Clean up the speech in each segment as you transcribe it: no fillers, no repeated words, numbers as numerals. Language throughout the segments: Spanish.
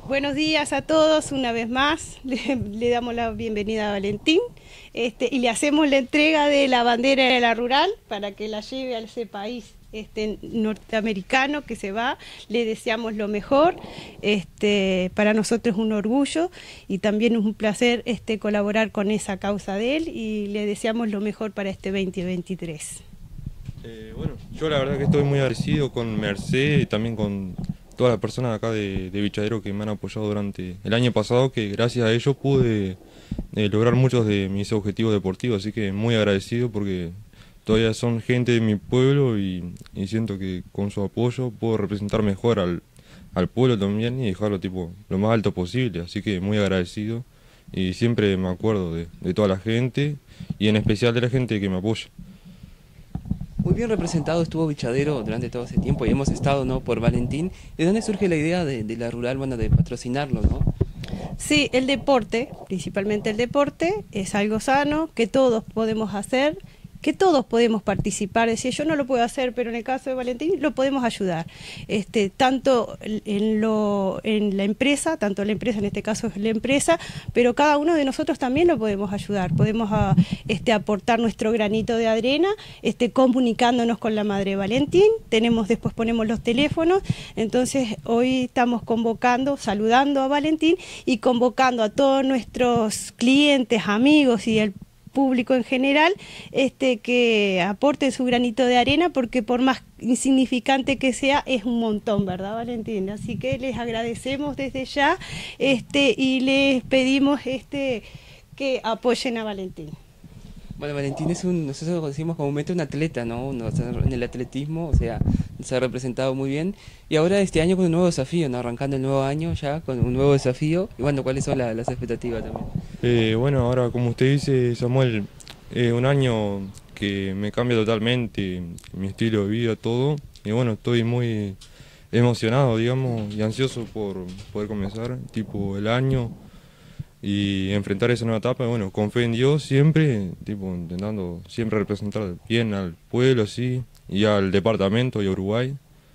Buenos días a todos, una vez más, le damos la bienvenida a Valentín y le hacemos la entrega de la bandera de la rural para que la lleve a ese país norteamericano que se va. Le deseamos lo mejor, para nosotros es un orgullo y también es un placer colaborar con esa causa de él y le deseamos lo mejor para este 2023. Bueno, yo la verdad que estoy muy agradecido con Merced y también con todas las personas acá de Vichadero que me han apoyado durante el año pasado, que gracias a ellos pude lograr muchos de mis objetivos deportivos, así que muy agradecido porque todavía son gente de mi pueblo y siento que con su apoyo puedo representar mejor al pueblo también y dejarlo tipo lo más alto posible, así que muy agradecido y siempre me acuerdo de toda la gente y en especial de la gente que me apoya. Muy bien representado estuvo Vichadero durante todo ese tiempo y hemos estado, ¿no?, por Valentín. ¿De dónde surge la idea de la rural, bueno, de patrocinarlo, ¿no? Sí, el deporte, principalmente el deporte, es algo sano, que todos podemos hacer, que todos podemos participar. Decir, yo no lo puedo hacer, pero en el caso de Valentín lo podemos ayudar. Tanto en la empresa, tanto la empresa, en este caso es la empresa, pero cada uno de nosotros también lo podemos ayudar. Podemos aportar nuestro granito de arena, comunicándonos con la madre Valentín. Después ponemos los teléfonos. Entonces hoy estamos convocando, saludando a Valentín y convocando a todos nuestros clientes, amigos y el público en general, que aporten su granito de arena, porque por más insignificante que sea, es un montón, ¿verdad, Valentín? Así que les agradecemos desde ya, y les pedimos que apoyen a Valentín. Bueno, Valentín es nosotros decimos comúnmente un atleta, ¿no? En el atletismo, o sea, se ha representado muy bien. Y ahora este año con un nuevo desafío, ¿no? Arrancando el nuevo año ya con un nuevo desafío. Y bueno, ¿cuáles son las expectativas también? Bueno, ahora como usted dice, Samuel, un año que me cambia totalmente mi estilo de vida, todo. Y bueno, estoy muy emocionado, digamos, y ansioso por poder comenzar, tipo, el año y enfrentar esa nueva etapa. Bueno, con fe en Dios siempre, tipo, intentando siempre representar bien al pueblo, así, y al departamento y a Uruguay.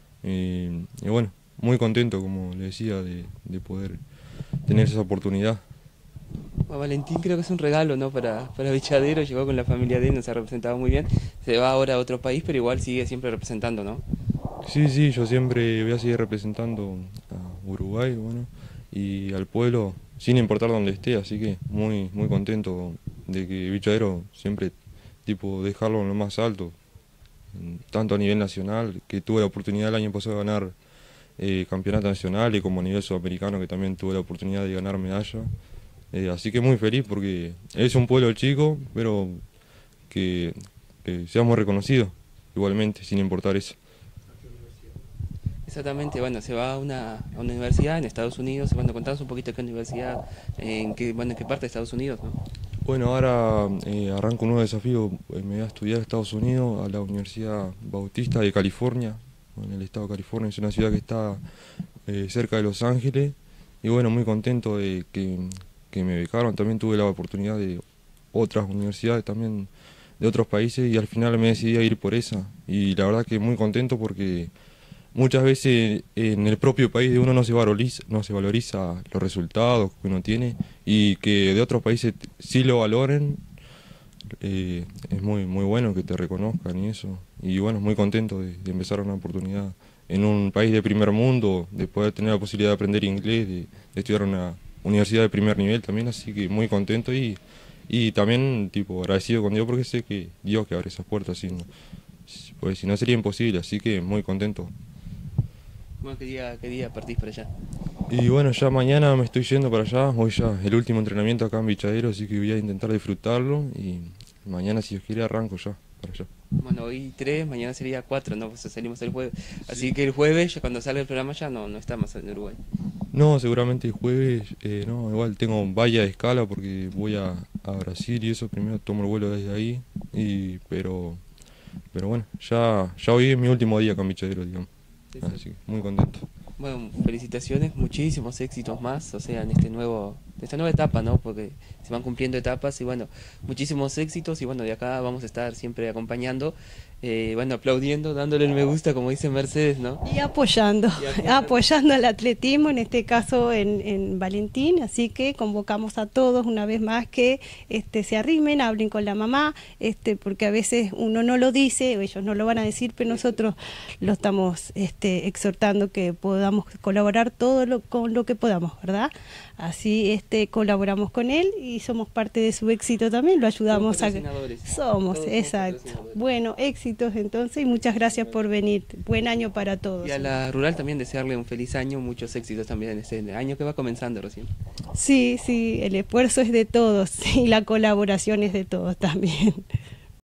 Y bueno, muy contento, como le decía, de poder tener esa oportunidad. Bueno, Valentín creo que es un regalo, ¿no? Para Vichadero, llegó con la familia de él, nos ha representado muy bien. Se va ahora a otro país, pero igual sigue siempre representando, ¿no? Sí, sí, yo siempre voy a seguir representando a Uruguay, bueno, y al pueblo, sin importar dónde esté, así que muy, muy contento de que Vichadero siempre, tipo, dejarlo en lo más alto, tanto a nivel nacional, que tuve la oportunidad el año pasado de ganar campeonato nacional, y como a nivel sudamericano, que también tuve la oportunidad de ganar medalla. Así que muy feliz porque es un pueblo chico, pero que seamos reconocidos igualmente, sin importar eso. Exactamente, bueno, se va a una universidad en Estados Unidos. Bueno, contanos un poquito qué universidad, bueno, en qué parte de Estados Unidos, ¿no? Bueno, ahora arranco un nuevo desafío, me voy a estudiar a Estados Unidos, a la Universidad Bautista de California, en el estado de California. Es una ciudad que está cerca de Los Ángeles, y bueno, muy contento de que me becaron. También tuve la oportunidad de otras universidades también de otros países, y al final me decidí a ir por esa, y la verdad que muy contento porque muchas veces en el propio país de uno no se valoriza los resultados que uno tiene, y que de otros países sí lo valoren. Es muy, muy bueno que te reconozcan y eso. Y bueno, muy contento de empezar una oportunidad en un país de primer mundo, de poder tener la posibilidad de aprender inglés, de estudiar en una universidad de primer nivel también, así que muy contento y también tipo agradecido con Dios porque sé que Dios que abre esas puertas, pues si no sería imposible, así que muy contento. Bueno, qué día partís para allá? Y bueno, ya mañana me estoy yendo para allá, hoy ya el último entrenamiento acá en Vichadero, así que voy a intentar disfrutarlo y mañana, si Dios quiere, arranco ya para allá. Bueno, hoy 3, mañana sería 4, ¿no? Pues salimos el jueves. Así Sí. que el jueves, ya cuando salga el programa, ya no estamos en Uruguay. No, seguramente el jueves, no, igual tengo valla de escala porque voy a Brasil y eso, primero tomo el vuelo desde ahí, pero bueno, ya hoy es mi último día con Vichadero, digamos, Sí, sí. así que muy contento. Bueno, felicitaciones, muchísimos éxitos más, o sea, en este nuevo esta nueva etapa, ¿no? Porque se van cumpliendo etapas y bueno, muchísimos éxitos y bueno, de acá vamos a estar siempre acompañando, bueno, aplaudiendo, dándole el me gusta, como dice Mercedes, ¿no? Y apoyando, apoyando al atletismo, en este caso en Valentín, así que convocamos a todos una vez más que se arrimen, hablen con la mamá, porque a veces uno no lo dice, ellos no lo van a decir, pero nosotros lo estamos exhortando que podamos colaborar con lo que podamos, ¿verdad? Así colaboramos con él y somos parte de su éxito también, lo ayudamos a... Somos, exacto. Bueno, éxitos entonces y muchas gracias por venir. Buen año para todos. Y a la rural también desearle un feliz año, muchos éxitos también en este año que va comenzando recién. Sí, sí, el esfuerzo es de todos y la colaboración es de todos también.